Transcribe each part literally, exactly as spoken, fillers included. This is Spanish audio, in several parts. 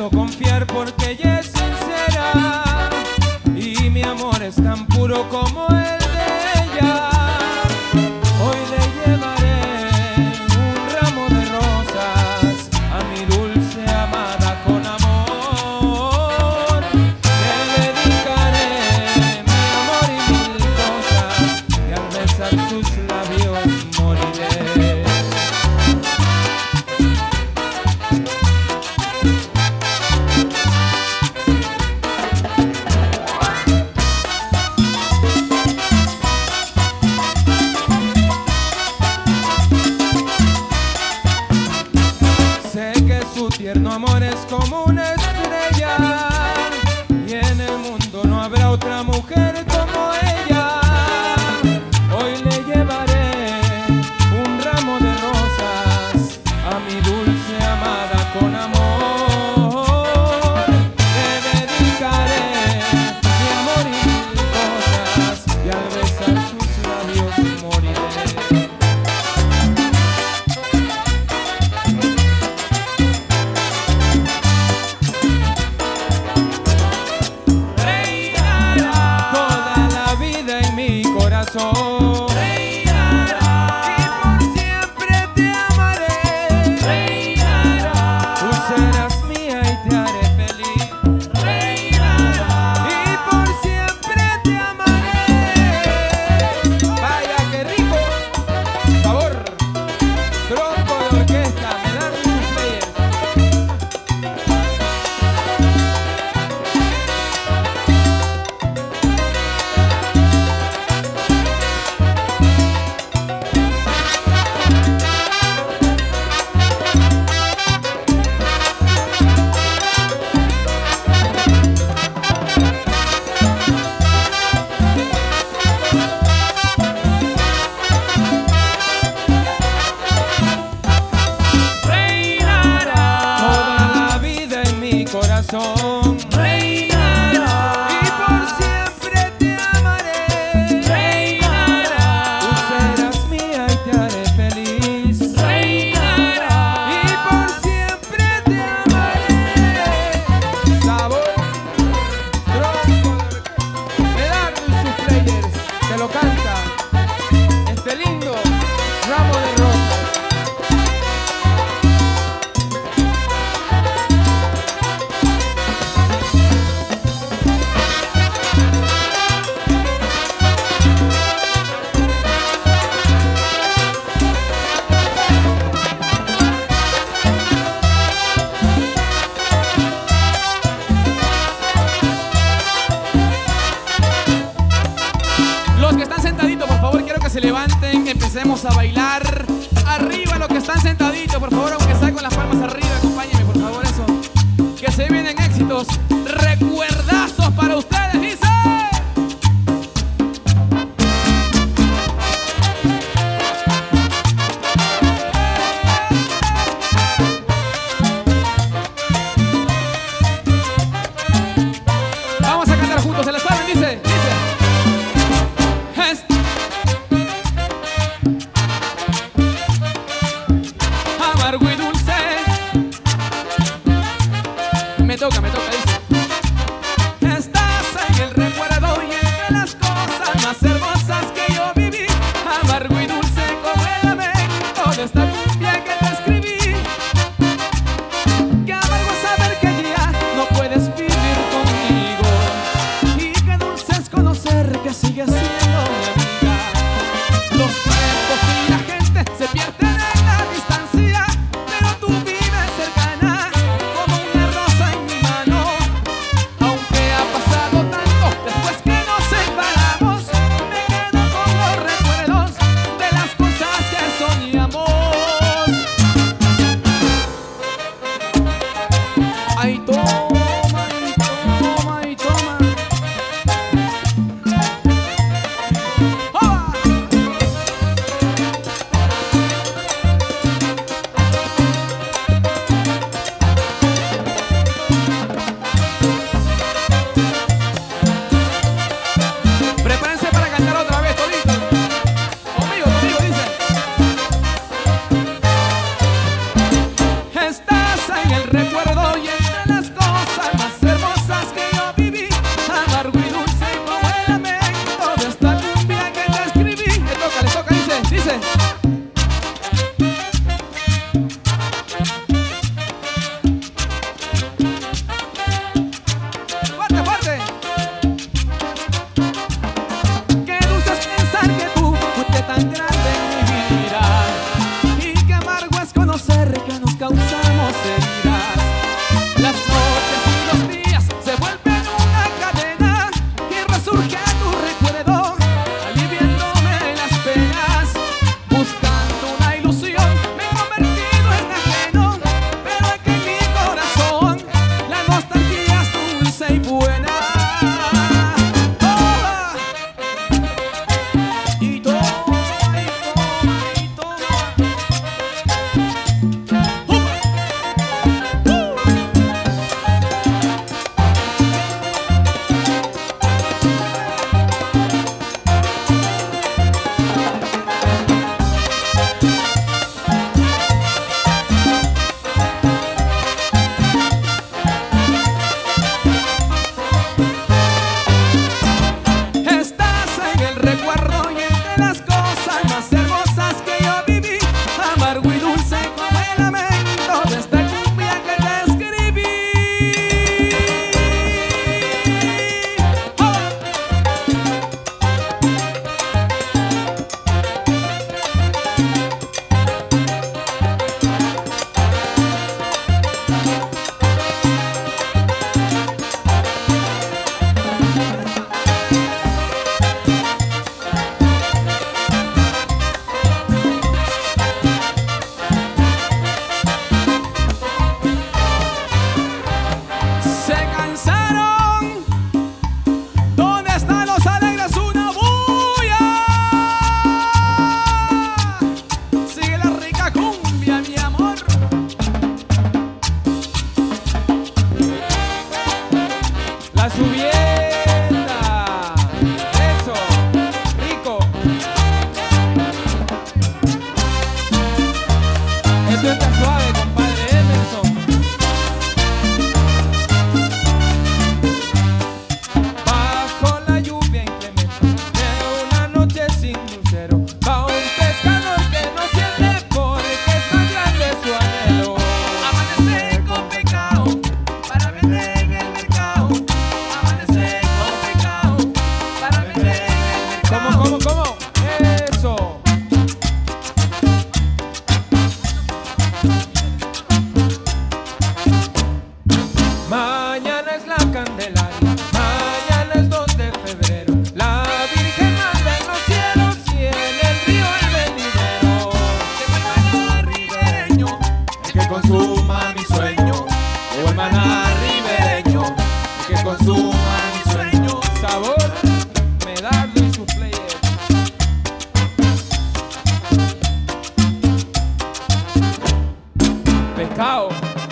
puedo confiar porque ella es sincera y mi amor es tan puro como el de ella. Hoy le llevaré un ramo de rosas a mi dulce amada con amor. Le dedicaré mi amor y mil cosas y al besar sus labios moriré. Su tierno amor es como una estrella y en el mundo no habrá otra mujer como ella. Hoy le llevaré un ramo de rosas a mi dulce amada con amor. Le dedicaré mi amor y mil cosas y al besar sus labios moriré. Reinará, y por siempre te amaré. reinará, Tú serás mía y te haré feliz. reinará, Y por siempre te amaré. Vaya que rico sabor. Tronco de orquesta, me dan sus players. Corazón, reinará, y por siempre te amaré. reinará, Tú serás mía y te haré feliz. reinará, Y por siempre te amaré. Sabor, tronco, me dan sus players, te lo canta este lindo ramo de rosas. Los que están sentaditos, por favor, quiero que se levanten, empecemos a bailar. Arriba los que están sentaditos, por favor, aunque sea con las palmas arriba, acompáñenme, por favor, eso. Que se vienen éxitos, recuerdazos para ustedes, dice. Vamos a cantar juntos, ¿se la saben? Dice, dice. Es amargo y dulce. Me toca, me toca, dice. Estás en el recuerdo y entre las cosas más hermosas que yo viví. Amargo y dulce como el lamento de esta cumbia que te escribí. Qué amargo saber que ya no puedes vivir conmigo. Y qué dulce es conocer que sigues siendo mi amiga. Los tiempos y la gente se pierden en la distancia, pero tú vives cercana como una rosa en mi mano. Cosita suave, compadre Emerson. Bajo la lluvia inclemente de una noche sin lucero, va un pescador que no siente porque es más grande su anhelo. Amanecer con pecado para vender en el mercado. Amanecer con pecado para vender en el mercado. ¿Cómo, cómo, cómo? Eso. Mañana es la Candelaria, mañana es dos de febrero. La Virgen manda en los cielos y en el río el venidero. Llegó el maná ribereño, el que consuma mi sueño. Llegó el maná ribereño, el que consuma mi sueño. Sabor, Medardo y sus players. Pescado.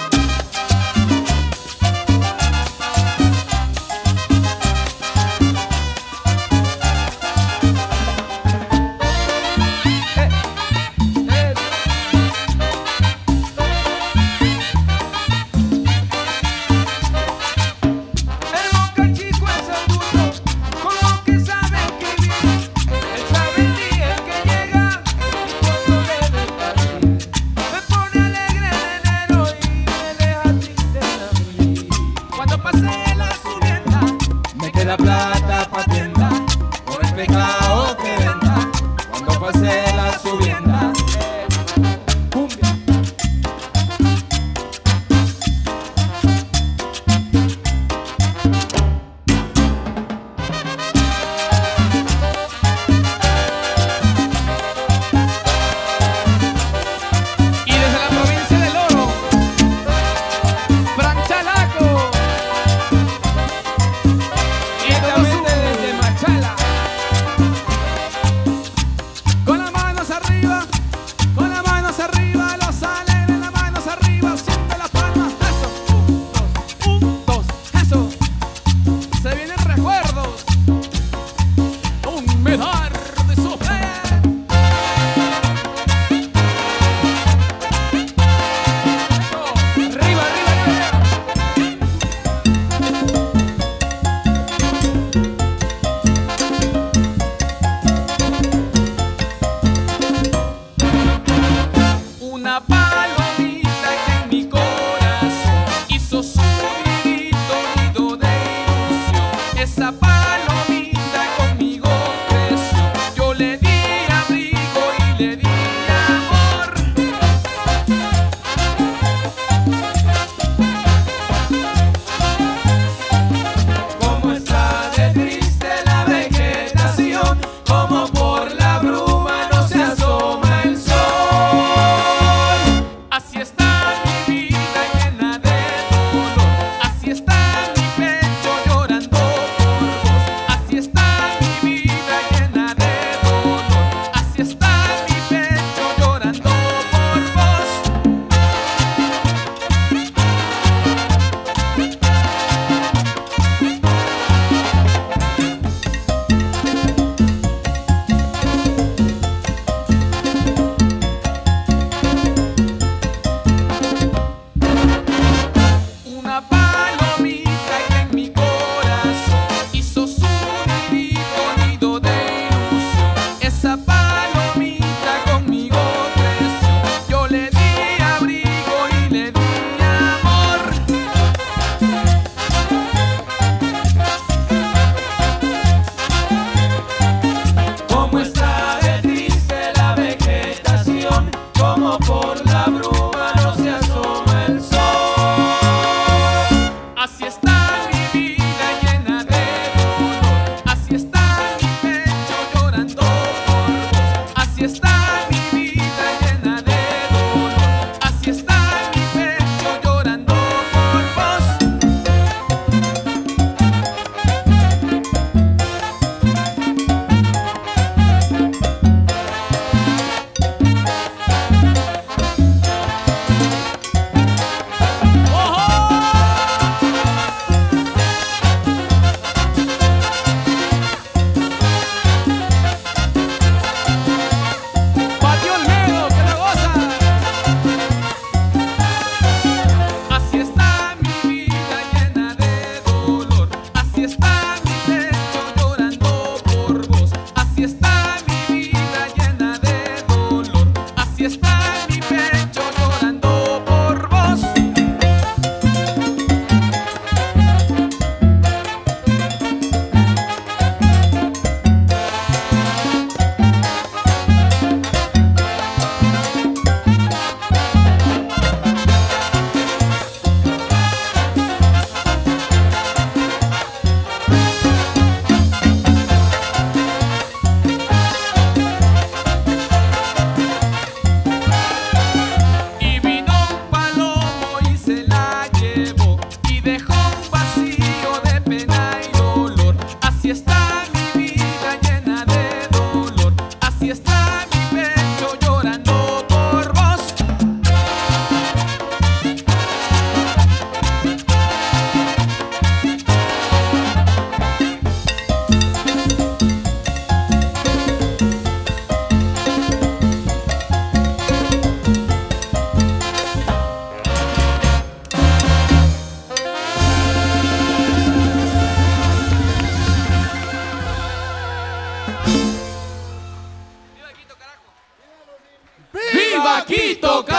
La plata pa' tienda, por el pecado que venda, cuando pase la subienda. Cumbia. Y desde la provincia del Oro, Frank Chalaco. Directamente desde Machala. Con las manos arriba, con las manos arriba, los alegres, las manos arriba, siempre las palmas. Eso, un, dos, un, dos, eso. Se vienen recuerdos, un medar de sofá. Arriba, arriba, arriba. Una palomita que en mi corazón hizo su nidito, nido de ilusión. Esa palomita conmigo creció. Yo le di abrigo y le di amor. Cómo está de triste la vegetación, como por la bruma no se asoma el sol. Así está mi vida llena de dolor, así está mi pecho llorando por vos. Así está mi vida llena de dolor, así está mi pecho llorando por vos. Una palomita que en mi corazón hizo su nidito, nido de ilusión. Esa palomita conmigo creció. Yo le di abrigo y le di amor. Cómo está de triste la vegetación, como por la bruma no se asoma el sol. Así está mi vida llena de dolor, así está mi pecho llorando por vos. Así está mi vida llena de dolor, así está mi pecho llorando por vos. ¡Viva Quito, carajo!